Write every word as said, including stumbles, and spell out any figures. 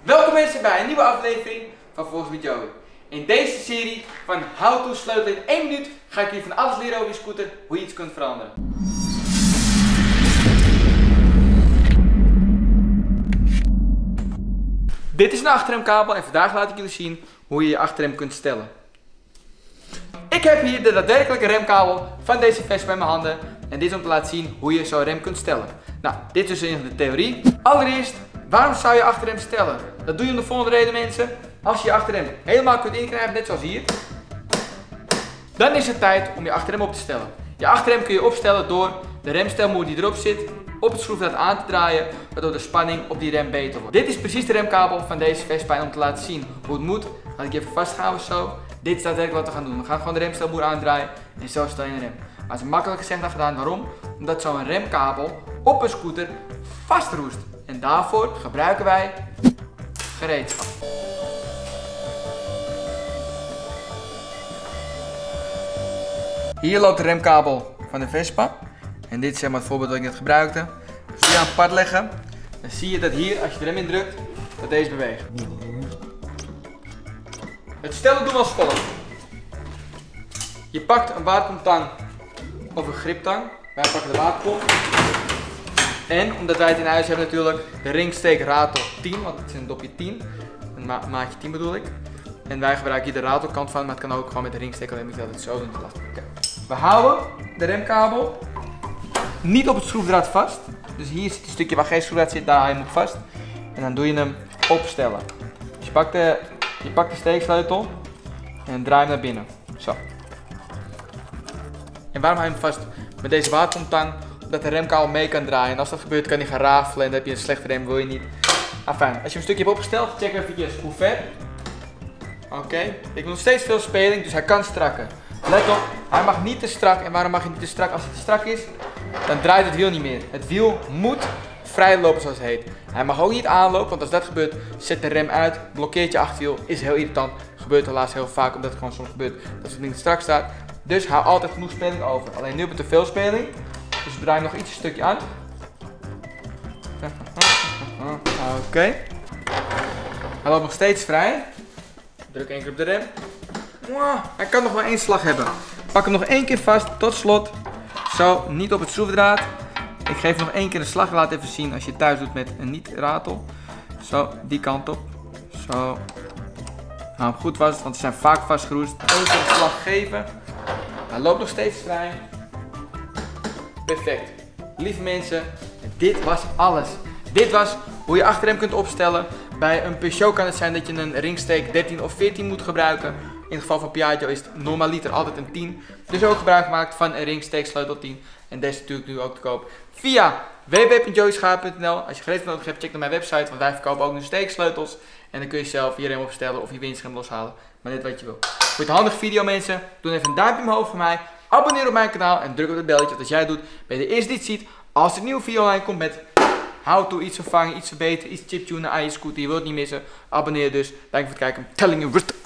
Welkom mensen bij een nieuwe aflevering van Volgens met Joey. In deze serie van How to sleutelen in één minuut ga ik jullie van alles leren over je scooter, hoe je iets kunt veranderen. Dit is een achterremkabel en vandaag laat ik jullie zien hoe je je achterrem kunt stellen. Ik heb hier de daadwerkelijke remkabel van deze Vespa in mijn handen en dit is om te laten zien hoe je zo'n rem kunt stellen. Nou, dit is dus de theorie. Allereerst, waarom zou je achterrem stellen? Dat doe je om de volgende reden mensen. Als je je achterrem helemaal kunt inknijpen, net zoals hier, dan is het tijd om je achterrem op te stellen. Je achterrem kun je opstellen door de remstelmoer die erop zit op het schroefdraad aan te draaien, waardoor de spanning op die rem beter wordt. Dit is precies de remkabel van deze Vespa en om te laten zien hoe het moet, laat ik je even vasthouden zo. Dit is daadwerkelijk wat we gaan doen. We gaan gewoon de remstelmoer aandraaien en zo stel je een rem. Maar het is makkelijker gezegd dan gedaan. Waarom? Omdat zo'n remkabel op een scooter vastroest. En daarvoor gebruiken wij gereedschap. Hier loopt de remkabel van de Vespa. En dit is zeg maar het voorbeeld dat ik net gebruikte. Dus hier aan het pad leggen. Dan zie je dat hier, als je de rem indrukt, dat deze beweegt. Het stellen doen we als volgt. Je pakt een waterpomptang of een griptang. Wij pakken de waterpomp. En omdat wij het in huis hebben natuurlijk, de ringsteek ratel tien, want het is een dopje tien. Een ma maatje tien bedoel ik. En wij gebruiken hier de ratelkant van, maar het kan ook gewoon met de ringsteek, alleen moet je dat zo doen te laten. Okay. We houden de remkabel niet op het schroefdraad vast. Dus hier zit een stukje waar geen schroefdraad zit, daar hou je hem op vast. En dan doe je hem opstellen. Dus je pakt de, je pakt de steeksleutel en draai hem naar binnen. Zo. En waarom hou je hem vast met deze waterpomptang? Dat de remkabel mee kan draaien. En als dat gebeurt kan hij gaan rafelen en dan heb je een slechte rem, wil je niet. Afijn, als je een stukje hebt opgesteld, check even hoe ver. Oké, okay. Ik wil nog steeds veel speling, dus hij kan strakken. Let op, hij mag niet te strak. En waarom mag hij niet te strak? Als hij te strak is, dan draait het wiel niet meer. Het wiel moet vrij lopen zoals het heet. Hij mag ook niet aanlopen, want als dat gebeurt, zet de rem uit, blokkeert je achterwiel, is heel irritant. Gebeurt helaas heel vaak, omdat het gewoon soms gebeurt dat het niet strak staat. Dus hou altijd genoeg speling over. Alleen nu heb je te veel speling. Dus we draaien nog iets een stukje aan. Oké. Okay. Hij loopt nog steeds vrij. Druk één keer op de rem. Hij kan nog maar één slag hebben. Pak hem nog één keer vast, tot slot. Zo, niet op het schroefdraad. Ik geef nog één keer een slag. Laat even zien als je het thuis doet met een niet-ratel. Zo, die kant op. Zo. Hou hem goed vast, want ze zijn vaak vastgeroest. Eén keer een slag geven. Hij loopt nog steeds vrij. Perfect. Lieve mensen, dit was alles. Dit was hoe je achterrem kunt opstellen. Bij een Peugeot kan het zijn dat je een ringsteek dertien of veertien moet gebruiken. In het geval van Piaggio is het normaliter altijd een tien. Dus ook gebruik gemaakt van een ringsteek sleutel tien. En deze is natuurlijk nu ook te koop via w w w punt joey schaap punt n l. Als je gereedschap nodig hebt, check naar mijn website, want wij verkopen ook nu steeksleutels. En dan kun je zelf je rem opstellen of je windscherm loshalen. Maar net wat je wil. Vond je het een handige video mensen? Doe even een duimpje omhoog voor mij. Abonneer op mijn kanaal en druk op het belletje. Want als jij het doet, ben je de eerste die het ziet als er een nieuwe video online komt met how to iets vervangen, iets verbeteren, iets chiptunen aan je scooter. Je wilt het niet missen. Abonneer dus. Dank je voor het kijken. I'm telling you,